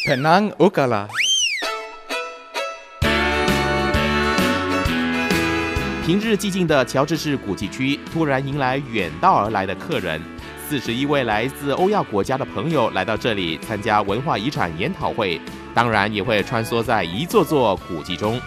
Penang Ukala。 平日寂静的乔治市古迹区，突然迎来远道而来的客人。41位来自欧亚国家的朋友来到这里参加文化遗产研讨会，当然也会穿梭在一座座古迹中。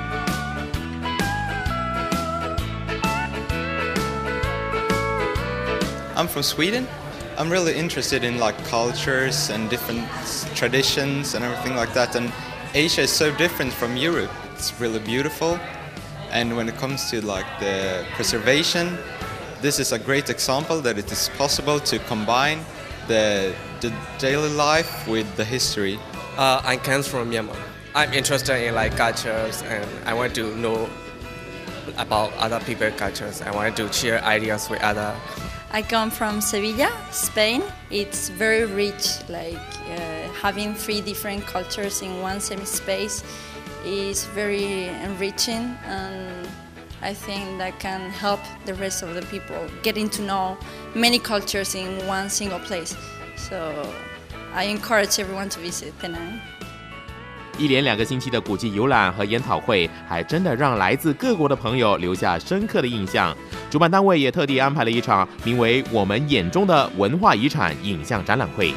I'm from Sweden. I'm really interested in like cultures and different traditions and everything like that. And Asia is so different from Europe. It's really beautiful. And when it comes to like the preservation, this is a great example that it is possible to combine the daily life with the history. I come from Myanmar. I'm interested in like cultures and I want to know about other people's cultures. I want to share ideas with other. I come from Sevilla, Spain. It's very rich, like having 3 different cultures in one semi-space is very enriching, and I think that can help the rest of the people getting to know many cultures in one single place. So I encourage everyone to visit Penang. 一连2个星期的古迹游览和研讨会，还真的让来自各国的朋友留下深刻的印象。主办单位也特地安排了一场名为“我们眼中的文化遗产”影像展览会。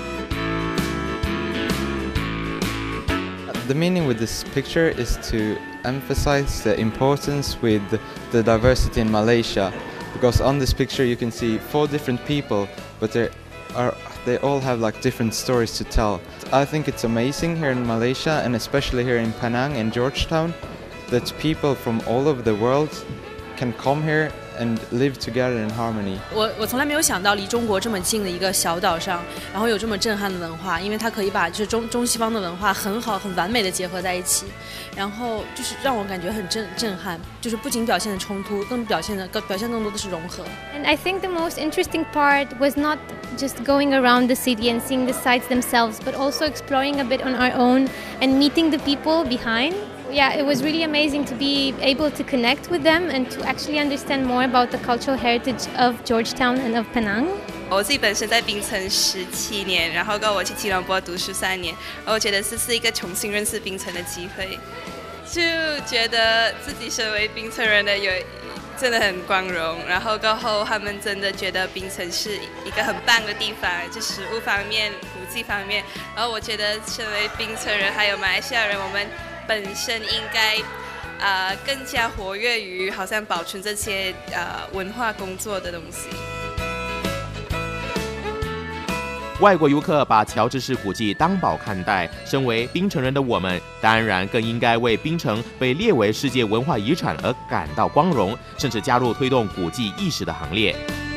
The meaning with this picture is to emphasize the importance with the diversity in Malaysia, because on this picture you can see 4 different people, but they all have like different stories to tell. I think it's amazing here in Malaysia and especially here in Penang and Georgetown that people from all over the world can come here and live together in harmony. 我从来没有想到离中国这么近的一个小岛上，然后有这么震撼的文化，因为它可以把就是中西方的文化很好很完美的结合在一起，然后就是让我感觉很震撼，就是不仅表现的冲突，更表现更多的是融合。 And I think the most interesting part was not just going around the city and seeing the sites themselves, but also exploring a bit on our own and meeting the people behind. Yeah, it was really amazing to be able to connect with them and to actually understand more about the cultural heritage of Georgetown and of Penang. 我自己本身在槟城17年，然后跟我去吉隆坡读书3年，我觉得这是一个重新认识槟城的机会，就觉得自己身为槟城人的真的很光荣，然后过后他们真的觉得槟城是一个很棒的地方，就食物方面、古迹方面，然后我觉得身为槟城人还有马来西亚人，我们本身应该更加活跃于好像保存这些文化工作的东西。 外国游客把乔治市古迹当宝看待，身为槟城人的我们，当然更应该为槟城被列为世界文化遗产而感到光荣，甚至加入推动古迹意识的行列。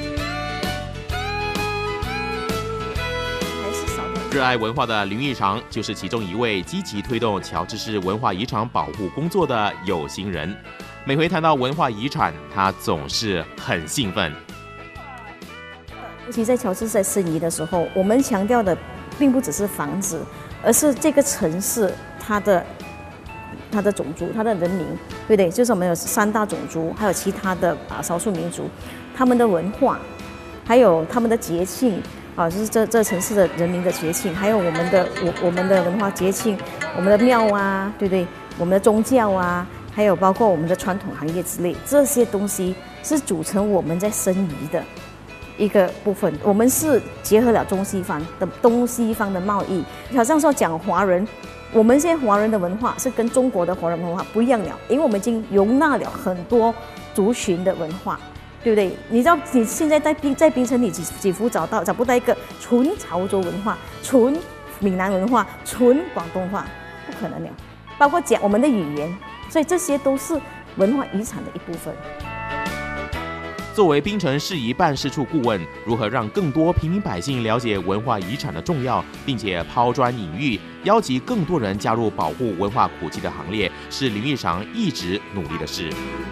热爱文化的林玉长就是其中一位积极推动乔治市文化遗产保护工作的有心人。每回谈到文化遗产，他总是很兴奋。 尤其在乔治市在申遗的时候，我们强调的并不只是房子，而是这个城市它的种族、它的人民，对不对？就是我们有3大种族，还有其他的少数民族，他们的文化，还有他们的节庆。就是这城市的人民的节庆，还有我们的文化节庆，我们的庙啊，对不对？我们的宗教啊，还有包括我们的传统行业之类，这些东西是组成我们在申遗的一个部分。我们是结合了东西方的贸易，好像说讲华人，我们现在华人的文化是跟中国的华人文化不一样了，因为我们已经容纳了很多族群的文化。对不对？你知道你现在在槟城，你几乎找不到一个纯潮州文化、纯闽南文化、纯广东话，不可能了。包括讲我们的语言，所以这些都是文化遗产的一部分。 作为槟城市遗办事处顾问，如何让更多平民百姓了解文化遗产的重要，并且抛砖引玉，邀集更多人加入保护文化古迹的行列，是林玉长一直努力的事。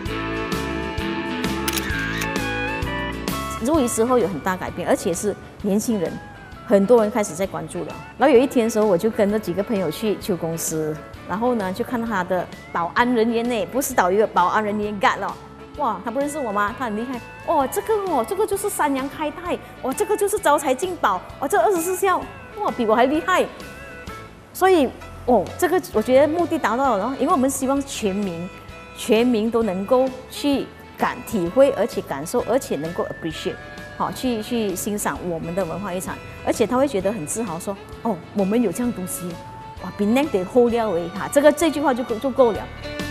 入遗之后有很大改变，而且是年轻人，很多人开始在关注了。然后有一天的时候，我就跟着几个朋友去旧公司，然后呢就看到他的保安人员呢，不是导游，保安人员干了。哇，他不认识我吗？他很厉害哦，这个就是三阳开泰，这个就是招财进宝，这24孝，哇，比我还厉害。 所以这个我觉得目的达到了，因为我们希望全民都能够去体会，而且感受，而且能够 appreciate， 好去欣赏我们的文化遗产，而且他会觉得很自豪说，我们有这样东西，哇，比那得厚了为哈，这句话就够了。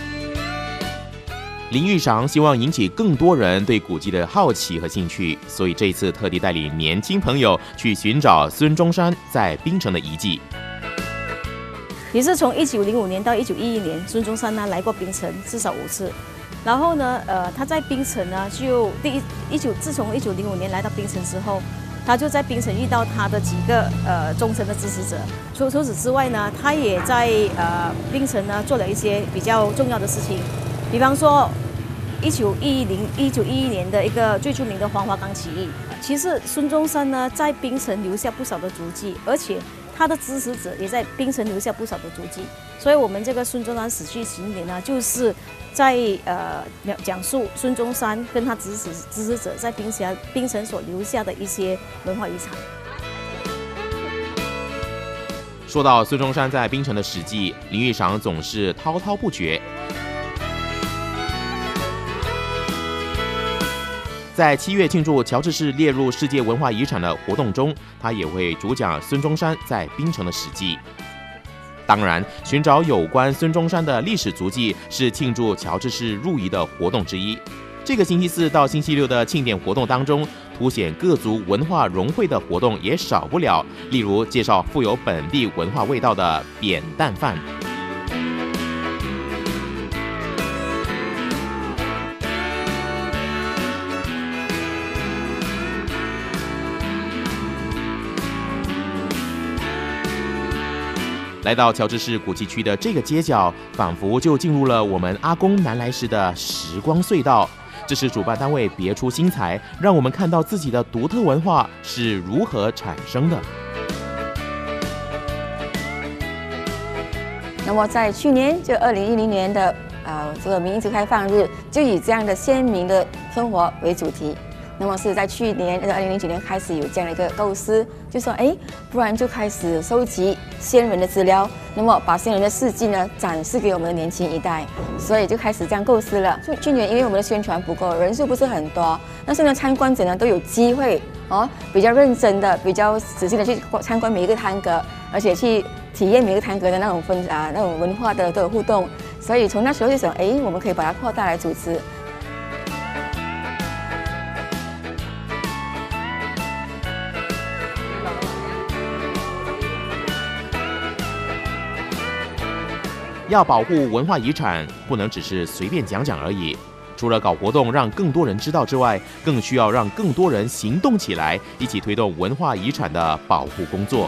林玉裳希望引起更多人对古迹的好奇和兴趣，所以这一次特地带领年轻朋友去寻找孙中山在槟城的遗迹。 也是从1905年到1911年，孙中山呢来过槟城至少5次。然后呢，他在槟城呢自从1905年来到槟城之后，他就在槟城遇到他的几个忠诚的支持者。除此之外呢，他也在槟城呢做了一些比较重要的事情，比方说1911年的一个最著名的黄花岗起义。其实孙中山呢在槟城留下不少的足迹，而且他的支持者也在槟城留下不少的足迹。所以我们这个孙中山死去行典呢，就是在讲述孙中山跟他支持者在槟城所留下的一些文化遗产。 说到孙中山在槟城的史迹，林玉裳总是滔滔不绝。在7月庆祝乔治市列入世界文化遗产的活动中，他也会主讲孙中山在槟城的史迹。当然，寻找有关孙中山的历史足迹是庆祝乔治市入遗的活动之一。这个星期4到星期6的庆典活动当中，凸显各族文化融汇的活动也少不了，例如介绍富有本地文化味道的扁担饭。来到乔治市古迹区的这个街角，仿佛就进入了我们阿公南来时的时光隧道。这是主办单位别出心裁，让我们看到自己的独特文化是如何产生的。 那么在去年就2010年的这个民族开放日，就以这样的鲜明的生活为主题。那么是在去年2009年开始有这样的一个构思，就说不然就开始收集先人的资料，那么把先人的事迹呢展示给我们的年轻一代，所以就开始这样构思了。去年因为我们的宣传不够，人数不是很多，但是呢参观者呢都有机会比较认真的、比较仔细的去参观每一个摊格，而且去体验每个摊格的那种文化的互动，所以从那时候就想，我们可以把它扩大来主持。 要保护文化遗产，不能只是随便讲讲而已。除了搞活动让更多人知道之外，更需要让更多人行动起来，一起推动文化遗产的保护工作。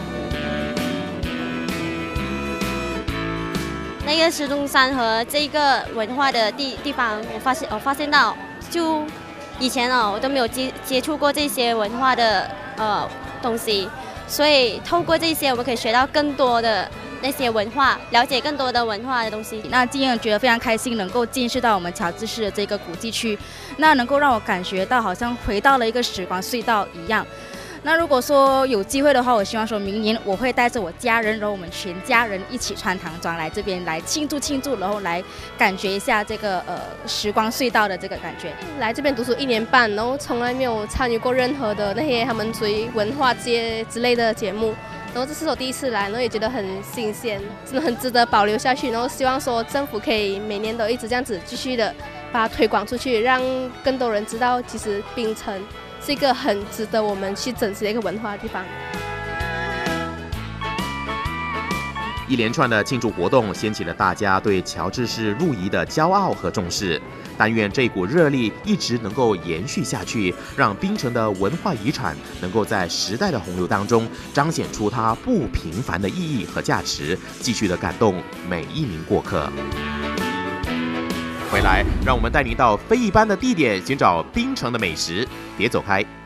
那个孙中山和这个文化的地方，我发现到，就以前我都没有接触过这些文化的东西，所以透过这些，我们可以学到更多的那些文化，了解更多的文化的东西。 那今天觉得非常开心，能够见识到我们乔治市的这个古迹区，那能够让我感觉到好像回到了一个时光隧道一样。那如果说有机会的话，我希望说明年我会带着我家人，然后我们全家人一起穿唐装来这边来庆祝，然后来感觉一下这个时光隧道的这个感觉。 来这边读书1年半，然后从来没有参与过任何的那些他们属于文化街之类的节目。然后这是我第一次来，然后也觉得很新鲜，真的很值得保留下去。然后希望说政府可以每年都一直这样子继续的把它推广出去，让更多人知道，其实槟城是一个很值得我们去珍惜的一个文化的地方。 一连串的庆祝活动掀起了大家对乔治市入遗的骄傲和重视。但愿这股热力一直能够延续下去，让槟城的文化遗产能够在时代的洪流当中彰显出它不平凡的意义和价值，继续的感动每一名过客。回来，让我们带您到非一般的地点寻找槟城的美食，别走开。